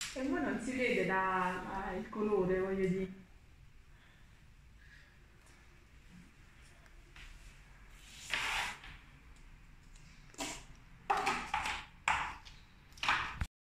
E poi non si vede il colore, voglio dire.